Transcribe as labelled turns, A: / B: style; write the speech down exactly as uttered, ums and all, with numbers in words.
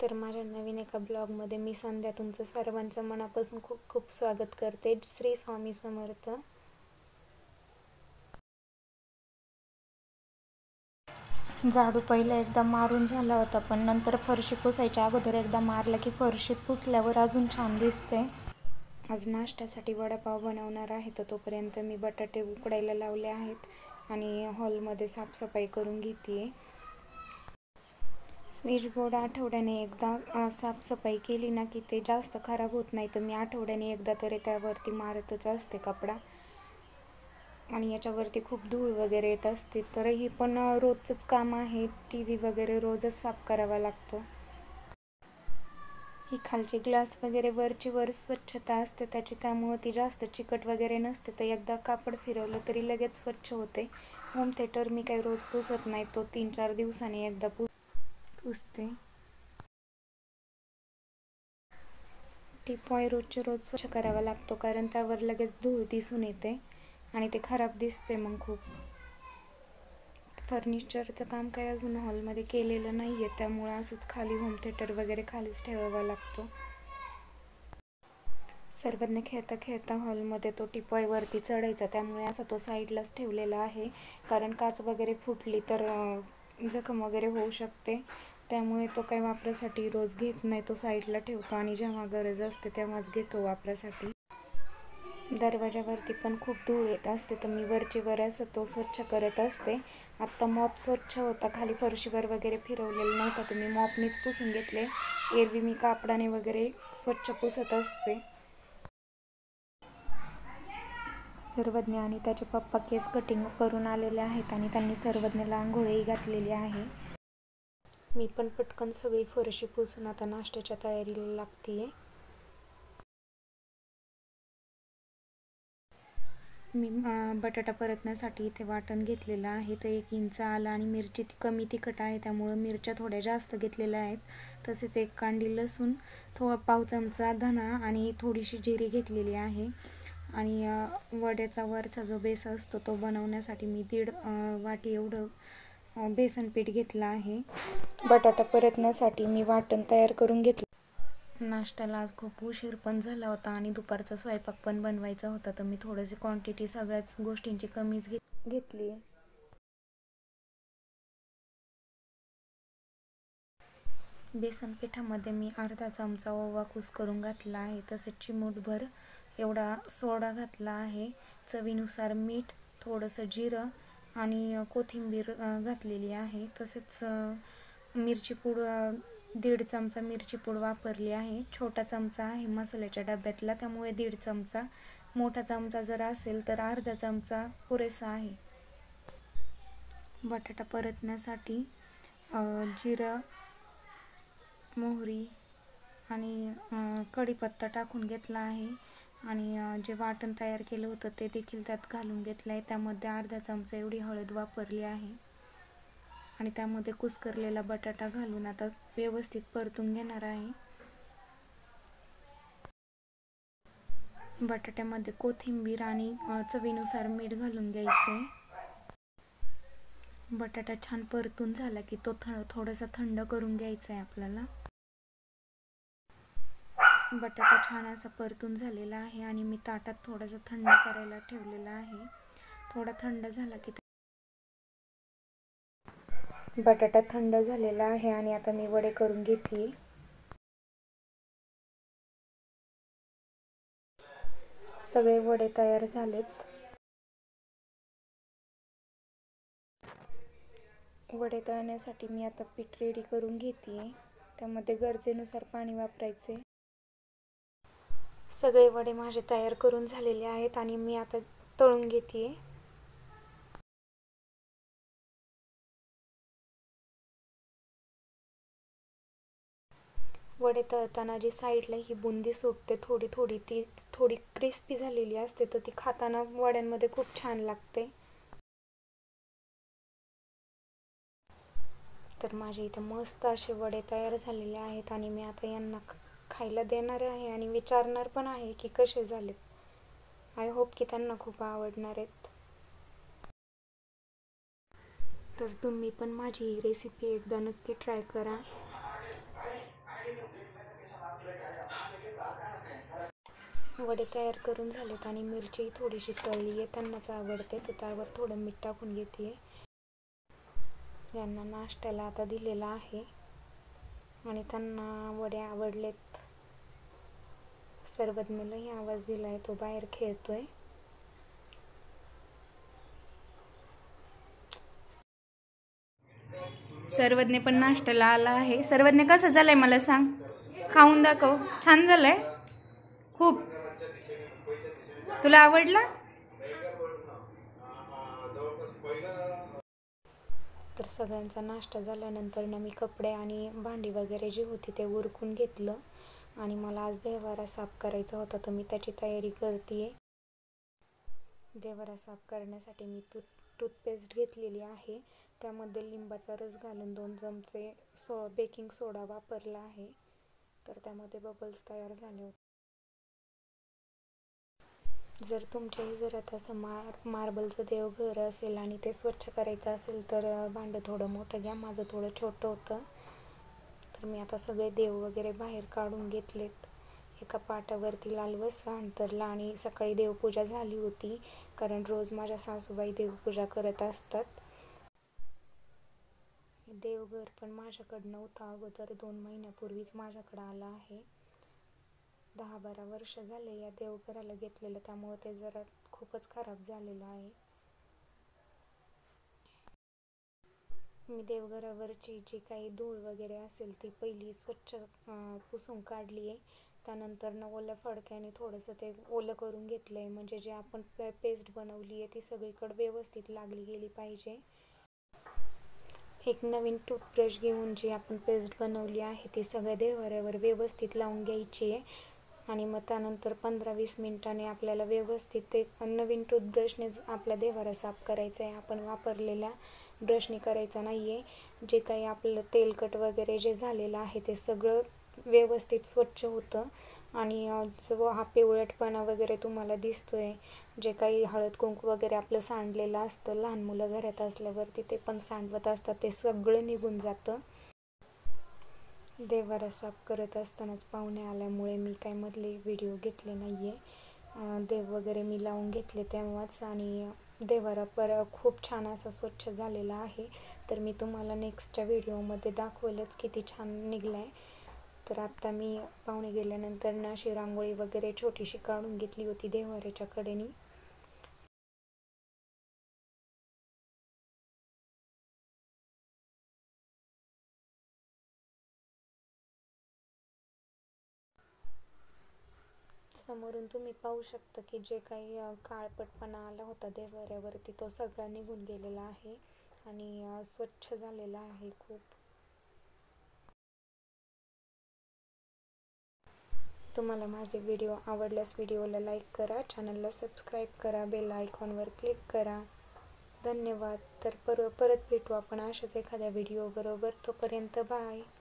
A: तर माझ्या नवीन एका ब्लॉगमध्ये मी संध्या तुमचं सर्वांचं मनापासून खूप खूप स्वागत करते. श्री स्वामी समर्थ. झाडू पहिला एकदा मारून झाला होता, पण नंतर फरशी पुसायच्या अगोदर एकदा मारला की फरशी पुसल्यावर अजून छान दिसते. आज नाश्त्यासाठी वडापाव बनवणार आहे, तर तोपर्यंत मी बटाटे उकडायला लावले आहेत आणि हॉलमध्ये साफसफाई करून घेते. स्विचबोर्ड आठवड्याने एकदा साफसफाई केली ना की ते जास्त खराब होत नाही, तर मी आठवड्याने एकदा तरी त्यावरती मारतच असते कपडा. आणि याच्यावरती खूप धूळ वगैरे येत असते, तरीही पण रोजचंच काम आहे. टी व्ही वगैरे रोजच साफ करावा लागतो. ही खालची ग्लास वगैरे वरची वर स्वच्छता असते त्याची, त्यामुळे ती जास्त चिकट वगैरे नसते, तर एकदा कापड फिरवलं तरी लगेच स्वच्छ होते. होम थिएटर मी काही रोज पुसत नाही, तो तीन चार दिवसांनी एकदा पु पुसते. टिपॉय रोजचे रोज स्वच्छ करावा लागतो, कारण त्यावर लगेच धूळ दिसून येते आणि ते खराब दिसते मग खूप. फर्निचरचं काम काही अजून हॉलमध्ये केलेलं नाही आहे, त्यामुळे असंच खाली होम थिएटर वगैरे खालीच ठेवावा लागतो. सर्वज्ञ खेळता खेळता हॉलमध्ये तो टिपॉयवरती चढायचा, त्यामुळे असा तो साईडलाच ठेवलेला आहे, कारण काच वगैरे फुटली तर जखम वगैरे होऊ शकते. त्यामुळे तो काही वापरासाठी रोज घेत नाही, तो साईडला ठेवतो आणि जेव्हा गरज असते तेव्हाच घेतो वापरासाठी. दरवाजावरती पण खूप धूळ येत असते, तर मी वरची वर असं तो स्वच्छ करत असते. आत्ता मॉप स्वच्छ होता, खाली फरशीवर वगैरे फिरवलेलं नव्हतं, तर मी मॉपनीच पुसून घेतले. एरवी मी कापडाने वगैरे स्वच्छ पुसत असते. सर्वज्ञ आणि त्याचे पप्पा केस कटिंग करून आलेले आहेत आणि त्यांनी सर्वज्ञला आंघोळही घातलेली आहे. मी पण पटकन सगळी फरशी पुसून आता नाश्त्याच्या तयारीला लागतीये. मी बटाटा परतण्यासाठी इथे वाटण घेतलेलं आहे, तर एक इंच आलं आणि मिरची कमी तिखट आहे, त्यामुळं मिरच्या थोड्या जास्त घेतलेल्या आहेत. तसेच एक कांडी लसूण, थोडा पाव चमचा धना आणि थोडीशी जिरी घेतलेली आहे. आणि वड्याचा वरचा जो बेस असतो तो बनवण्यासाठी मी दीड वाटी एवढं बेसन पीठ घेतलं आहे. बटाटा परतण्यासाठी मी वाटण तयार करून घेतलं. नाश्त्याला आज खूप उशीर पण झाला होता आणि दुपारचा स्वयंपाक पण बनवायचा होता, तर मी थोडीशी क्वांटिटी सगळ्याच गोष्टींची कमीच घेत घेतली आहे. बेसन पिठामध्ये मी अर्धा चमचा ओवा कुस्करून घातला आहे, तसेच चिमूटभर एवढा सोडा घातला आहे. चवीनुसार मीठ, थोडंसं जिरं आणि कोथिंबीर घातलेली आहे. तसेच मिरची पूड दीड चमचा मिरची पूड वापरली आहे. छोटा चमचा आहे मसाल्याच्या डब्यातला, त्यामुळे दीड चमचा. मोठा चमचा जर असेल तर अर्धा चमचा पुरेसा आहे. बटाटा परतण्यासाठी जिरं, मोहरी आणि कढीपत्ता टाकून घेतला आहे आणि जे वाटण तयार केलं होतं ते देखील त्यात घालून घेतलं आहे. त्यामध्ये अर्धा चमचा एवढी हळद वापरली आहे आणि त्यामध्ये कुस्करलेला बटाटा घालून आता व्यवस्थित परतून घेणार आहे. बटाट्यामध्ये कोथिंबीर आणि चवीनुसार मीठ घालून घ्यायचे. बटाटा छान परतून झाला की तो थ थोडासा थंड करून घ्यायचा आहे आपल्याला. बटाटा छान असा परतून झालेला आहे आणि मी ताटात थोडासा थंड करायला ठेवलेला आहे. थोडा थंड झाला की बटाटा थंड झालेला आहे आणि आता मी वडे करून घेते. सगळे वडे तयार झालेत. वडे तळण्यासाठी मी आता पीठ रेडी करून घेते. त्यामध्ये गरजेनुसार पाणी वापरायचे. सगळे वडे माझे तयार करून झालेले आहेत आणि मी आता तळून घेते. वडे तळताना जी साईडला ही बुंदी सुटते थोडी थोडी, ती थोडी क्रिस्पी झालेली असते, तर ती खाताना वड्यांमध्ये खूप छान लागते. तर माझे इथे मस्त असे वडे तयार झालेले आहेत आणि मी आता यांना खायला देणार आहे आणि विचारणार पण आहे की कसे झालेत. आय होप की त्यांना खूप आवडणार आहेत. तर तुम्ही पण माझी ही रेसिपी एकदा नक्की ट्राय करा. वडे तयार करून झालेत आणि मिरची थोडीशी तळली आहे, त्यांनाच आवडते तर त्यावर थोडं मीठ टाकून घेते. यांना नाश्त्याला आता दिलेला आहे आणि त्यांना वडे आवडलेत. सर्वज्ञलाही आवाज दिलाय, तो बाहेर खेळतोय. सर्वज्ञ पण नाश्त्याला आला आहे. सर्वज्ञ कसं झालंय मला सांग, खाऊन दाखव. छान झालंय खूप. तुला आवडला? तर सगळ्यांचा नाश्ता झाल्यानंतर ना मी कपडे आणि भांडी वगैरे जी होती ते उरकून घेतलं आणि मला आज देवारा साफ करायचा होता तर मी त्याची तयारी करते. देवारा साफ करण्यासाठी मी टूथ टूथपेस्ट घेतलेली आहे, त्यामध्ये लिंबाचा रस घालून दोन चमचे सो बेकिंग सोडा वापरला आहे, तर त्यामध्ये बबल्स तयार झाले होते. जर तुमच्याही घरात असं मार मार्बलचं देवघर असेल आणि ते स्वच्छ करायचं असेल तर भांडं थोडं मोठं घ्या. माझं थोडं छोटं होतं, तर मी आता सगळे देव वगैरे बाहेर काढून घेतलेत. एका पाटावरती लाल वस्त्र अंथरला आणि सकाळी देवपूजा झाली होती, कारण रोज माझ्या सासूबाई देवपूजा करत असतात. देवघर पण माझ्याकडं नव्हतं अगोदर, दोन महिन्यापूर्वीच माझ्याकडं आलं आहे. दहा बारा वर्ष झाले या देवघराला घेतलेलं, त्यामुळे ते जरा खूपच खराब झालेलं आहे. मी देवघरावरची जी काही धूळ वगैरे असेल ती पहिली स्वच्छ पुसून काढली आहे. त्यानंतर न ओल्या फडक्याने थोडंसं ते ओलं करून घेतलं आहे, म्हणजे जे आपण पे पेस्ट बनवली आहे ती सगळीकडे व्यवस्थित लागली गेली पाहिजे. एक नवीन टूथब्रश घेऊन जी आपण पेस्ट बनवली आहे ती सगळ्या देवाऱ्यावर व्यवस्थित लावून घ्यायची आहे आणि मग त्यानंतर पंधरा वीस मिनिटांनी आपल्याला व्यवस्थित ते नवीन टूथब्रशनेच आपला देवारा साफ करायचा आहे. आपण वापरलेल्या ब्रशने करायचं नाही आहे. जे काही आपलं तेलकट वगैरे जे झालेलं आहे ते सगळं व्यवस्थित स्वच्छ होतं आणि जो हा पिवळटपणा वगैरे तुम्हाला दिसतोय, जे काही हळद कुंकू वगैरे आपलं सांडलेलं असतं, लहान मुलं घरात असल्यावरती ते पण सांडवत असतात, ते सगळं निघून जातं. देवारा साफ करत असतानाच पाहुणे आल्यामुळे मी काय मधले व्हिडिओ घेतले नाही आहे. देव वगैरे मी लावून घेतले तेव्हाच आणि देवारा पर खूप छान असा स्वच्छ झालेला आहे. तर मी तुम्हाला नेक्स्टच्या व्हिडिओमध्ये दाखवेलच किती छान निघला आहे. तर आत्ता मी पाहुणे गेल्यानंतर ना अशी रांगोळी वगैरे छोटीशी काढून घेतली होती देवाऱ्याच्या कडेनी. समोरून तुम्ही पाहू शकता की जे काही काळपटपणा आला होता देवाऱ्यावरती तो सगळा निघून गेलेला आहे आणि स्वच्छ झालेला आहे खूप. तुम्हाला माझे व्हिडिओ आवडल्यास व्हिडिओला लाईक करा, चॅनलला सबस्क्राईब करा, बेल आयकॉनवर क्लिक करा. धन्यवाद. तर पर परत भेटू आपण अशाच एखाद्या व्हिडिओ बरोबर. तोपर्यंत बाय.